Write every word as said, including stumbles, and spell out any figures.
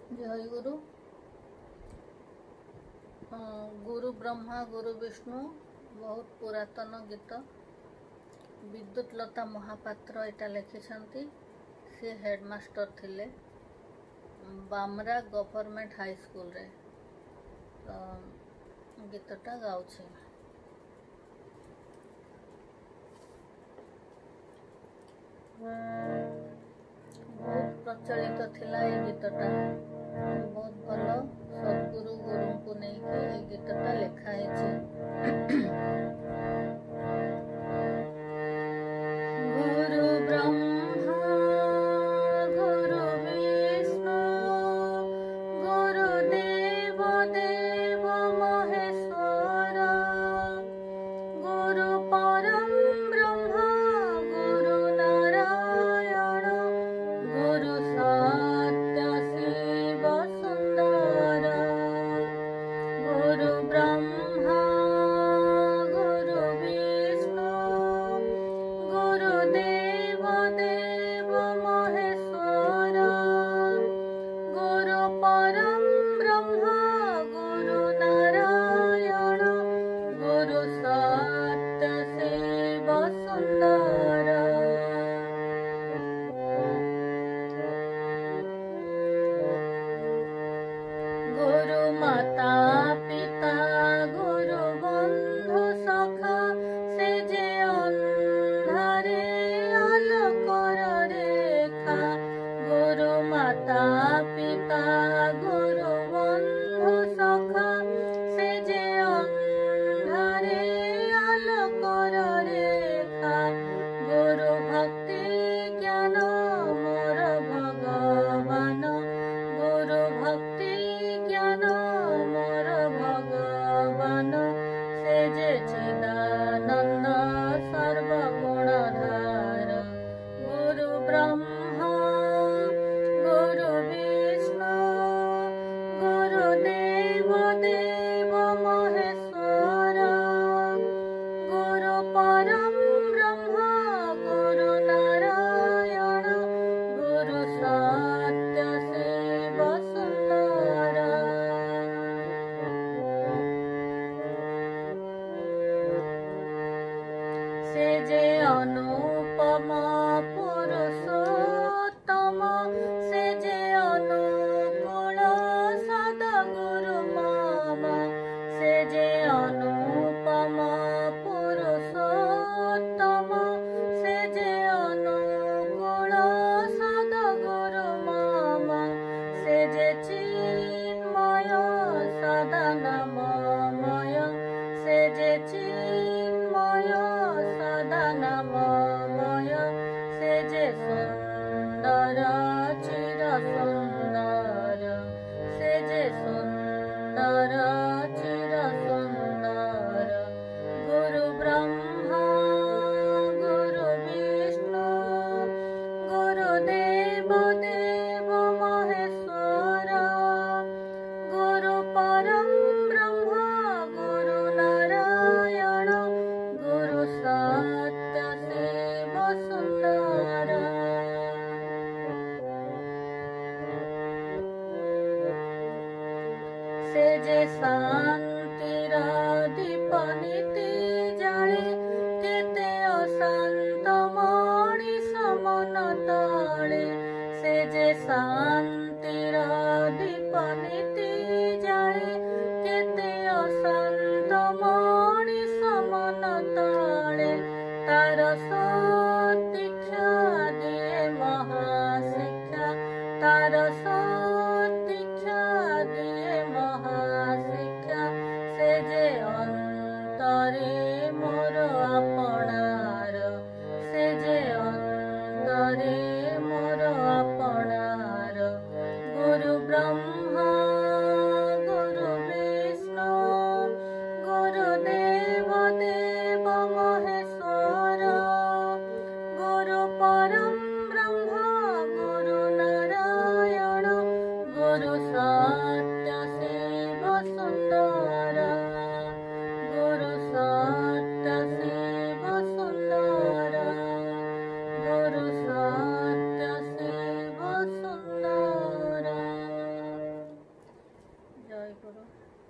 जय गुरु। गुरु ब्रह्मा गुरु विष्णु बहुत पुरातन गीत। विद्युत लता महापात्र एटा लिखिछंती। से हेडमास्टर थिले बामरा गवर्नमेंट हाई स्कूल रे। तो गीतटा गाउछे। बहुत प्रचलित थिला ये गीतटा। बहुत भल सद्गुरु गुरु को नहीं ये गीतटा लिखा है। गुरु ब्रह्मा गुरु विष्णु गुरु देव देव महेश्वर गुरु परम ब्रह्मा गुरु नारायण गुरु सत्य शिव सुंदर। गुरु ब्रह्मा गुरु विष्णु गुरु देव देव महेश्वर गुरु परम ब्रह्मा गुरु नारायण गुरु सत्य शिव सुंदर। गुरु माता पिता गुरु बंधु सखा से जे अंधारे आलोकर रेखा। गुरु माता पिता गुरु बंधु सखा से जे अंधारे आलोकर रेखा। गुरु भक्ति ज्ञान मोर भगवान गुरु भक्ति ज्ञान मोर भगवान से जे चिदानंद सर्वगुणधार। गुरु ब्रह्मा गुरु विष्णु गुरु देव देव महेश्वर गुरु परम ब्रह्मा गुरु नारायण गुरु सत्य शिव सुंदर। से जे अनुपम पुरुषोत्तम से जे अनुकूल सद्गुरु मम। से जे अनुपम पुरुषोत्तम से जे अनुकूल सद्गुरु मम। से जे चिन्मय सदा नाममय से जे चिन्मय सदा नाममय से जे सुंदर चिर सुंदर से जे सुंदर चिर सुंदर। गुरु ब्रह्मा गुरु विष्णु गुरु देव देव महेश्वर गुरु परम ब्रह्मा गुरु नारायण गुरु सत्य शिव सुंदर। से जे शांतिर दीप नीति जाले केते अशांत मणिष मन तले। से जे शांतिर दीप नीति जाले केते अशांत मणिष मन तले। तार सदीक्षा दिए महाशिक्षा तार सदीक्षा दिए महाशिक्षा। से जे अंतरे मोर अपनार से जे अंतरे मोर अपनार। गुरु ब्रह्मा ଜୟ ଗୁରୁ।